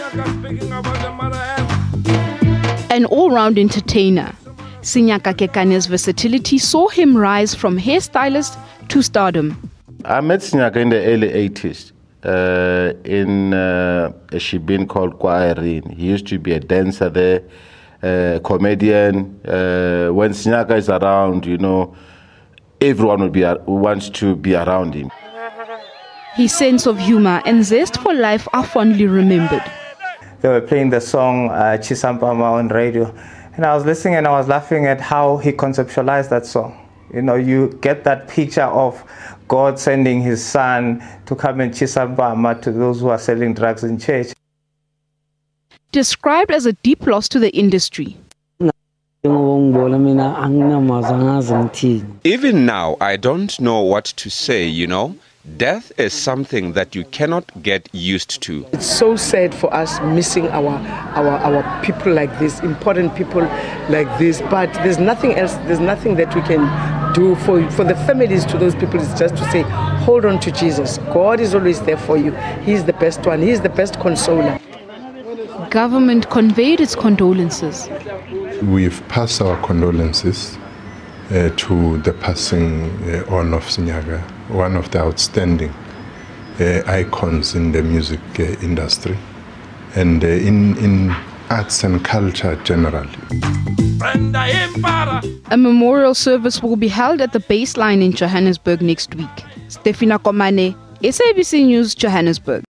An all-round entertainer, Sinyaka Kekane's versatility saw him rise from hairstylist to stardom. I met Sinyaka in the early 80s in a shebeen called Kwaerin. He used to be a dancer there, comedian. When Sinyaka is around, everyone wants to be around him. His sense of humor and zest for life are fondly remembered. They were playing the song Chisampama on radio, and I was listening and I was laughing at how he conceptualized that song. You get that picture of God sending his son to come and Chisampama to those who are selling drugs in church. Described as a deep loss to the industry. Even now, I don't know what to say, Death is something that you cannot get used to. It's so sad for us missing our people like this, important people like this, but there's nothing else, there's nothing that we can do for the families to those people. It's just to say, hold on to Jesus. God is always there for you. He's the best one. He's the best consoler. Government conveyed its condolences. We've passed our condolences to the passing on of Sinyaka, one of the outstanding icons in the music industry and in arts and culture generally. A memorial service will be held at the Baseline in Johannesburg next week. Stefina Komane, SABC News, Johannesburg.